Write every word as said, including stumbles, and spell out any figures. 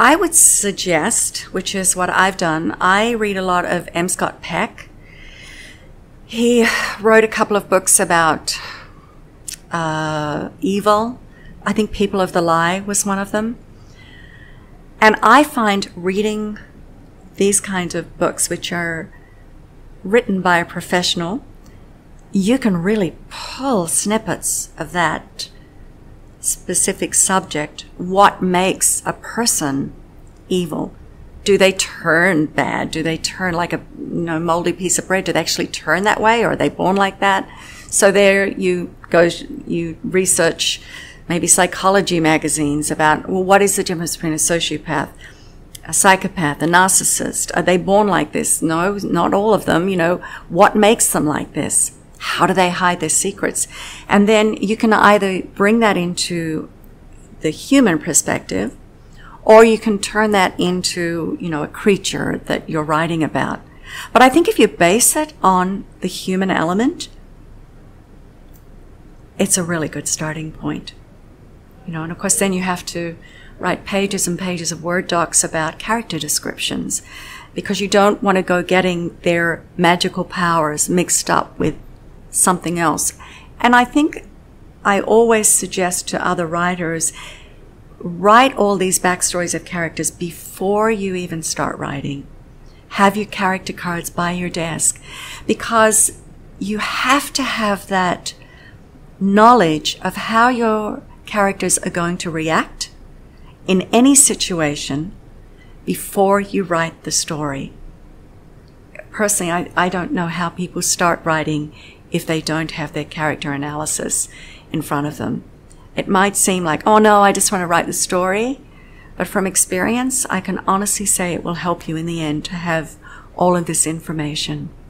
I would suggest, which is what I've done, I read a lot of M. Scott Peck. He wrote a couple of books about uh, evil. I think People of the Lie was one of them. And I find reading these kinds of books, which are written by a professional, you can really pull snippets of that specific subject. What makes a person evil? Do they turn bad? Do they turn like a you know moldy piece of bread? Do they actually turn that way, or are they born like that? So there you go, you research maybe psychology magazines about, well, what is the difference between a sociopath, a psychopath, a narcissist? Are they born like this? No, not all of them. You know, what makes them like this? How do they hide their secrets? And then you can either bring that into the human perspective, or you can turn that into, you know, a creature that you're writing about. But I think if you base it on the human element, it's a really good starting point. You know, and of course then you have to write pages and pages of Word docs about character descriptions, because you don't want to go getting their magical powers mixed up with something else. And I think I always suggest to other writers, write all these backstories of characters before you even start writing. Have your character cards by your desk, because you have to have that knowledge of how your characters are going to react in any situation before you write the story. Personally, I, I don't know how people start writing if they don't have their character analysis in front of them. It might seem like, oh no, I just want to write the story. But from experience, I can honestly say it will help you in the end to have all of this information.